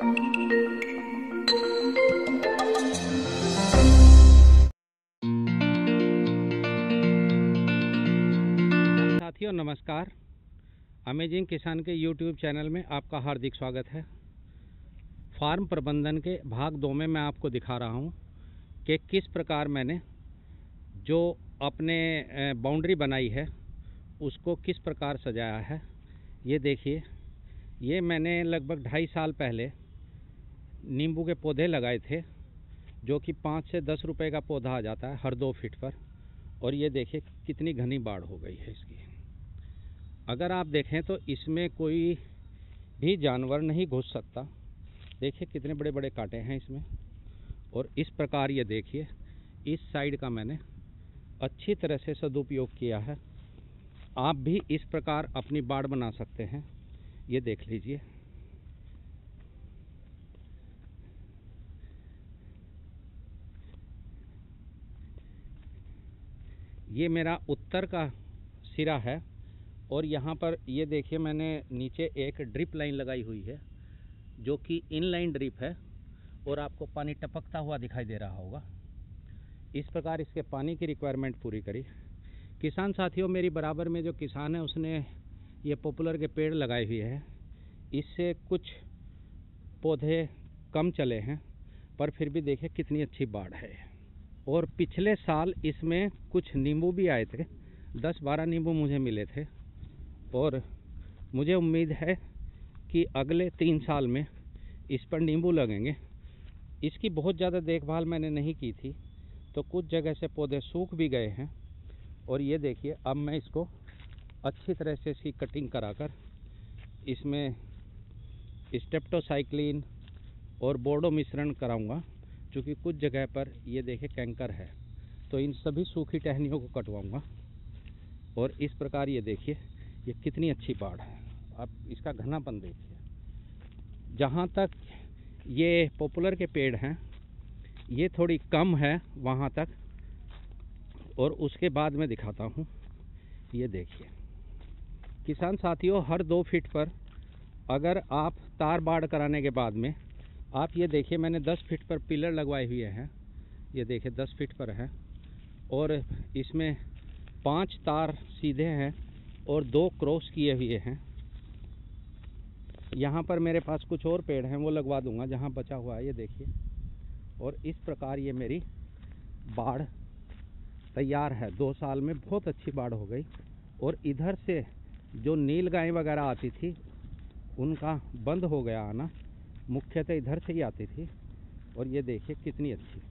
साथियों नमस्कार। अमेजिंग किसान के यूट्यूब चैनल में आपका हार्दिक स्वागत है। फार्म प्रबंधन के भाग 2 में मैं आपको दिखा रहा हूं कि किस प्रकार मैंने जो अपने बाउंड्री बनाई है उसको किस प्रकार सजाया है। ये देखिए, ये मैंने लगभग 2.5 साल पहले नींबू के पौधे लगाए थे, जो कि 5 से 10 रुपए का पौधा आ जाता है हर 2 फीट पर। और ये देखिए कितनी घनी बाढ़ हो गई है इसकी। अगर आप देखें तो इसमें कोई भी जानवर नहीं घुस सकता। देखिए कितने बड़े बड़े कांटे हैं इसमें। और इस प्रकार ये देखिए, इस साइड का मैंने अच्छी तरह से सदुपयोग किया है। आप भी इस प्रकार अपनी बाड़ बना सकते हैं। ये देख लीजिए। ये मेरा उत्तर का सिरा है और यहाँ पर ये देखिए मैंने नीचे एक ड्रिप लाइन लगाई हुई है, जो कि इनलाइन ड्रिप है और आपको पानी टपकता हुआ दिखाई दे रहा होगा। इस प्रकार इसके पानी की रिक्वायरमेंट पूरी करी। किसान साथियों, मेरी बराबर में जो किसान है उसने ये पॉपुलर के पेड़ लगाए हुए हैं। इससे कुछ पौधे कम चले हैं, पर फिर भी देखिए कितनी अच्छी बाढ़ है। और पिछले साल इसमें कुछ नींबू भी आए थे, 10-12 नींबू मुझे मिले थे। और मुझे उम्मीद है कि अगले 3 साल में इस पर नींबू लगेंगे। इसकी बहुत ज़्यादा देखभाल मैंने नहीं की थी, तो कुछ जगह से पौधे सूख भी गए हैं। और ये देखिए, अब मैं इसको अच्छी तरह से इसकी कटिंग कराकर इसमें स्टेप्टोसाइक्लिन और बोर्डो मिश्रण कराऊंगा, क्योंकि कुछ जगह पर ये देखिए कैंकर है, तो इन सभी सूखी टहनियों को कटवाऊंगा। और इस प्रकार ये देखिए, ये कितनी अच्छी बाढ़ है। आप इसका घनापन देखिए। जहाँ तक ये पॉपुलर के पेड़ हैं ये थोड़ी कम है वहाँ तक, और उसके बाद मैं दिखाता हूँ। ये देखिए किसान साथियों, हर 2 फीट पर अगर आप तार बाड़ कराने के बाद में आप ये देखिए, मैंने 10 फीट पर पिलर लगवाए हुए हैं। ये देखिए 10 फीट पर है और इसमें 5 तार सीधे हैं और 2 क्रॉस किए हुए हैं। यहाँ पर मेरे पास कुछ और पेड़ हैं, वो लगवा दूंगा जहाँ बचा हुआ है। ये देखिए, और इस प्रकार ये मेरी बाड़ तैयार है। 2 साल में बहुत अच्छी बाढ़ हो गई। और इधर से जो नील गाय वगैरह आती थी उनका बंद हो गया आना, मुख्यतः इधर से ही आती थी। और ये देखिए कितनी अच्छी।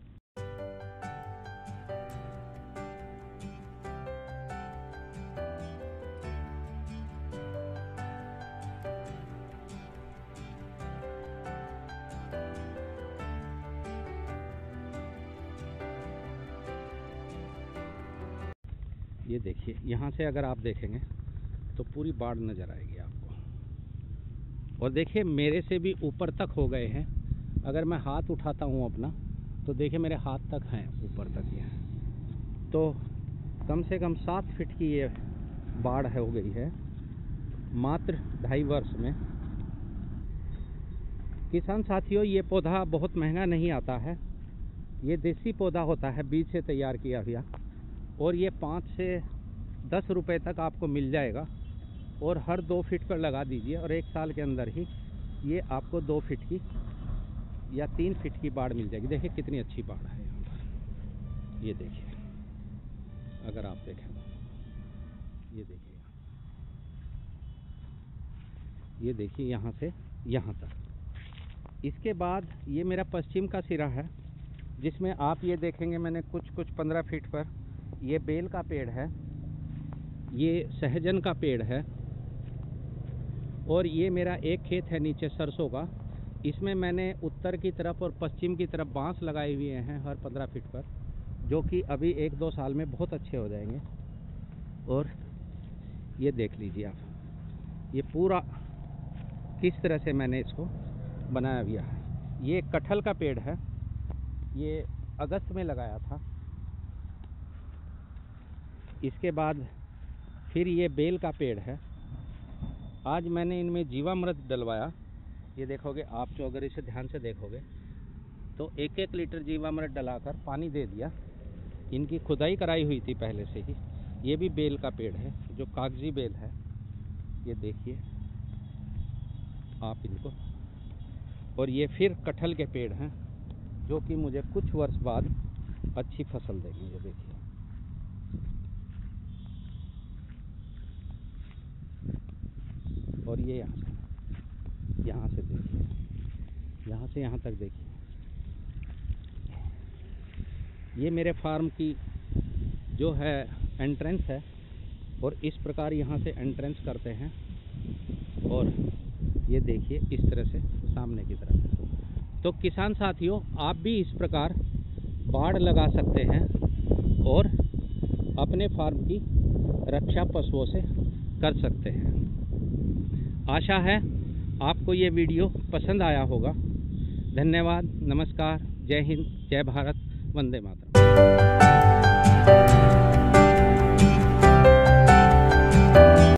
ये देखिए, यहाँ से अगर आप देखेंगे तो पूरी बाढ़ नज़र आएगी आपको। और देखिए मेरे से भी ऊपर तक हो गए हैं। अगर मैं हाथ उठाता हूँ अपना, तो देखिए मेरे हाथ तक हैं, ऊपर तक ये हैं। तो कम से कम 7 फीट की ये बाढ़ हो गई है मात्र 2.5 वर्ष में। किसान साथियों, ये पौधा बहुत महंगा नहीं आता है। ये देसी पौधा होता है, बीज से तैयार किया हुआ। और ये 5 से 10 रुपए तक आपको मिल जाएगा। और हर 2 फीट पर लगा दीजिए और 1 साल के अंदर ही ये आपको 2 फीट की या 3 फीट की बाढ़ मिल जाएगी। देखिए कितनी अच्छी बाढ़ है यहाँ पर। ये देखिए, अगर आप देखें ये देखिए, ये देखिए यहाँ से यहाँ तक। इसके बाद ये मेरा पश्चिम का सिरा है, जिसमें आप ये देखेंगे मैंने कुछ 15 फीट पर ये बेल का पेड़ है, ये सहजन का पेड़ है। और ये मेरा एक खेत है नीचे सरसों का। इसमें मैंने उत्तर की तरफ और पश्चिम की तरफ बांस लगाए हुए हैं हर 15 फीट पर, जो कि अभी 1-2 साल में बहुत अच्छे हो जाएंगे। और ये देख लीजिए आप, ये पूरा किस तरह से मैंने इसको बनाया हुआ है। ये कटहल का पेड़ है, ये अगस्त में लगाया था। इसके बाद फिर ये बेल का पेड़ है। आज मैंने इनमें जीवामृत डलवाया। ये देखोगे आप, जो अगर इसे ध्यान से देखोगे तो 1-1 लीटर जीवामृत डलाकर पानी दे दिया। इनकी खुदाई कराई हुई थी पहले से ही। ये भी बेल का पेड़ है, जो कागजी बेल है। ये देखिए आप इनको। और ये फिर कटहल के पेड़ हैं, जो कि मुझे कुछ वर्ष बाद अच्छी फसल देंगे। ये देखिए, और ये यहाँ से देखिए, यहाँ से यहाँ तक देखिए। ये मेरे फार्म की जो है एंट्रेंस है, और इस प्रकार यहाँ से एंट्रेंस करते हैं। और ये देखिए इस तरह से सामने की तरफ। तो किसान साथियों, आप भी इस प्रकार बाड़ लगा सकते हैं और अपने फार्म की रक्षा पशुओं से कर सकते हैं। आशा है आपको ये वीडियो पसंद आया होगा। धन्यवाद, नमस्कार, जय हिंद, जय भारत, वंदे मातरम।